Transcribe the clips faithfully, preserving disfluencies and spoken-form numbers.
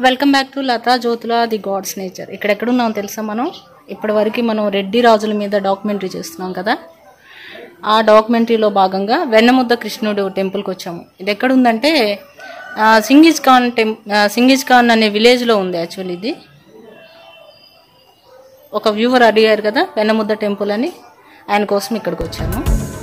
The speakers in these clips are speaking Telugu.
Welcome back to Latha Jyothula the god's nature. ఇక్కడ ఎక్కడున్నాం తెలుసా? మనం ఇప్పటి వరకు మనం రెడ్డి రాజుల మీద డాక్యుమెంటరీ చేస్తున్నాం కదా. ఆ డాక్యుమెంటరీలో భాగంగా వెన్నముద్ద కృష్ణుడు టెంపుల్కి వచ్చాము. ఇది ఎక్కడుందంటే సింగిజ్ ఖాన్ టెం సింగిజ్ ఖాన్ అనే విలేజ్లో ఉంది. యాక్చువల్లీ ఇది ఒక వ్యూవర్ అడిగారు కదా వెన్నముద్ద టెంపుల్ అని, ఆయన కోసం ఇక్కడికి వచ్చాను.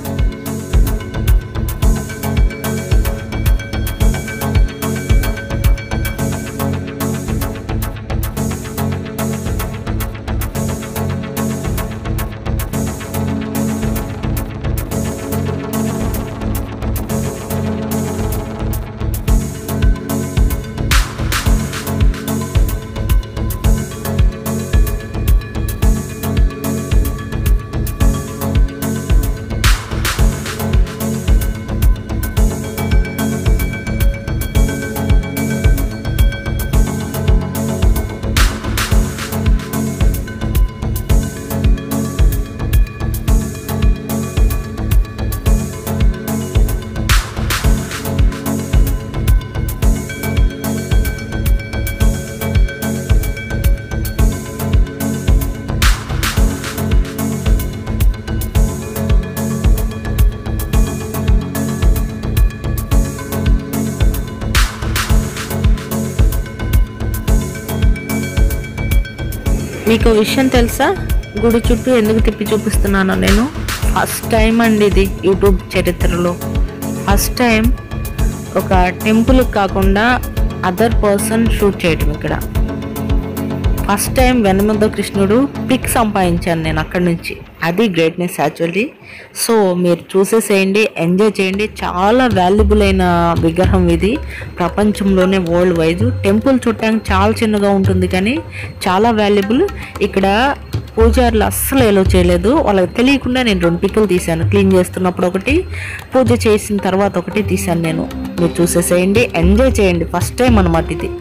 మీకు విషయం తెలుసా, గుడి చుట్టూ ఎందుకు తిప్పి చూపిస్తున్నానో నేను? ఫస్ట్ టైం అండి ఇది యూట్యూబ్ చరిత్రలో. ఫస్ట్ టైం ఒక టెంపుల్ కాకుండా అదర్ పర్సన్ షూట్ చేయటం ఇక్కడ. ఫస్ట్ టైం వెన్నముద్ద కృష్ణుడు పిక్ సంపాదించాను నేను అక్కడి నుంచి. అది గ్రేట్నెస్ యాక్చువల్లీ. సో మీరు చూసేసేయండి, ఎంజాయ్ చేయండి. చాలా వాల్యుబుల్ అయిన విగ్రహం ఇది ప్రపంచంలోనే, వరల్డ్ వైజ్. టెంపుల్ చూడటానికి చాలా చిన్నగా ఉంటుంది కానీ చాలా వాల్యుబుల్. ఇక్కడ పూజారులు అస్సలు ఎలో చేయలేదు, వాళ్ళకి తెలియకుండా నేను రెండు పిక్కులు తీశాను. క్లీన్ చేస్తున్నప్పుడు ఒకటి, పూజ చేసిన తర్వాత ఒకటి తీశాను నేను. మీరు చూసేసేయండి, ఎంజాయ్ చేయండి. ఫస్ట్ టైం అన్నమాట ఇది.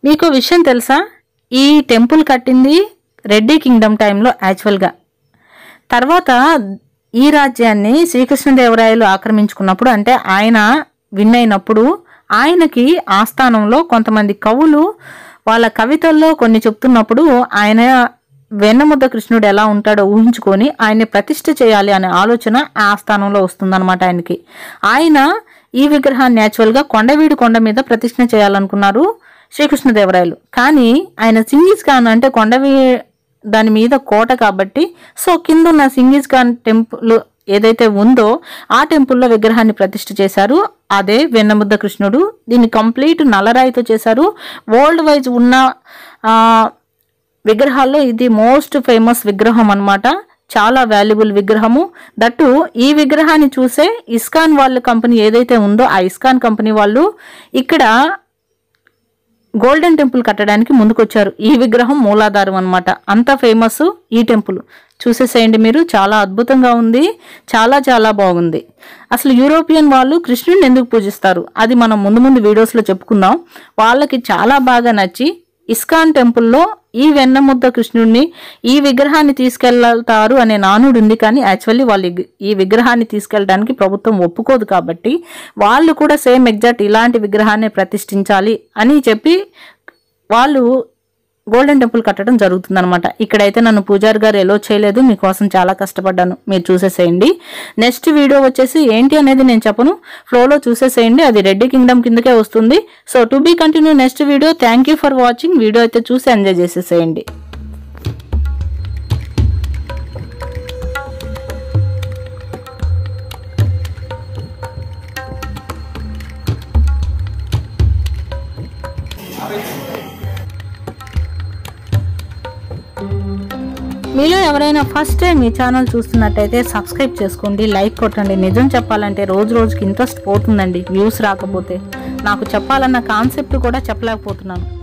మీకు విషయం తెలుసా, ఈ టెంపుల్ కట్టింది రెడ్డి కింగ్డమ్ టైంలో యాక్చువల్గా. తర్వాత ఈ రాజ్యాన్ని శ్రీకృష్ణదేవరాయలు ఆక్రమించుకున్నప్పుడు, అంటే ఆయన విన్ అయినప్పుడు, ఆయనకి ఆస్థానంలో కొంతమంది కవులు వాళ్ళ కవితల్లో కొన్ని చెప్తున్నప్పుడు ఆయన వెన్నముద్ద కృష్ణుడు ఎలా ఉంటాడో ఊహించుకొని ఆయన్ని ప్రతిష్ఠ చేయాలి అనే ఆలోచన ఆ ఆస్థానంలో వస్తుందన్నమాట ఆయనకి. ఆయన ఈ విగ్రహాన్ని యాక్చువల్గా కొండవీడు కొండ మీద ప్రతిష్ఠ చేయాలనుకున్నారు శ్రీకృష్ణదేవరాయలు. కానీ ఆయన సింగిజ్ ఖాన్ అంటే కొండవీ దాని మీద కోట కాబట్టి, సో కింద ఉన్న సింగిజ్ ఖాన్ టెంపుల్ ఏదైతే ఉందో ఆ టెంపుల్లో విగ్రహాన్ని ప్రతిష్ఠ చేశారు. అదే వెన్నముద్ద కృష్ణుడు. దీన్ని కంప్లీట్ నల్లరాయితో చేశారు. వరల్డ్ వైజ్ ఉన్న విగ్రహాల్లో ఇది మోస్ట్ ఫేమస్ విగ్రహం అన్నమాట. చాలా వాల్యుబుల్ విగ్రహము. దట్టు ఈ విగ్రహాన్ని చూసే ఇస్కాన్ వాళ్ళ కంపెనీ ఏదైతే ఉందో ఆ ఇస్కాన్ కంపెనీ వాళ్ళు ఇక్కడ గోల్డెన్ టెంపుల్ కట్టడానికి ముందుకొచ్చారు. ఈ విగ్రహం మూలాధారం అన్నమాట. అంత ఫేమస్ ఈ టెంపుల్. చూసేసేయండి మీరు, చాలా అద్భుతంగా ఉంది, చాలా చాలా బాగుంది. అసలు యూరోపియన్ వాళ్ళు కృష్ణుడిని ఎందుకు పూజిస్తారు అది మనం ముందు ముందు వీడియోస్లో చెప్పుకుందాం. వాళ్ళకి చాలా బాగా నచ్చి ఇస్కాన్ టెంపుల్లో ఈ వెన్నముద్ద కృష్ణుడిని ఈ విగ్రహాన్ని తీసుకెళ్తారు అనే నానుడు ఉంది. కానీ యాక్చువల్లీ వాళ్ళు ఈ విగ్రహాన్ని తీసుకెళ్ళడానికి ప్రభుత్వం ఒప్పుకోదు కాబట్టి వాళ్ళు కూడా సేమ్ ఎగ్జాక్ట్ ఇలాంటి విగ్రహాన్ని ప్రతిష్ఠించాలి అని చెప్పి వాళ్ళు గోల్డెన్ టెంపుల్ కట్టడం జరుగుతుందన్నమాట. ఇక్కడైతే నన్ను పూజారి గారు ఎలో చేయలేదు, మీకోసం చాలా కష్టపడ్డాను, మీరు చూసేసేయండి. నెక్స్ట్ వీడియో వచ్చేసి ఏంటి అనేది నేను చెప్పను, ఫ్లోలో చూసేసేయండి. అది రెడ్డి కింగ్డమ్ కిందకే వస్తుంది. So to be continue next video. Thank you for watching. Video అయితే చూసి ఎంజాయ్ చేసేసేయండి. మీలో ఎవరైనా ఫస్ట్ టైం ఈ ఛానల్ చూస్తున్నట్టయితే సబ్స్క్రైబ్ చేసుకోండి, లైక్ కొట్టండి. నిజం చెప్పాలంటే రోజు రోజుకి ఇంట్రెస్ట్ పోతుందండి వ్యూస్ రాకపోతే. నాకు చెప్పాలన్న కాన్సెప్ట్ కూడా చెప్పలేకపోతున్నాను.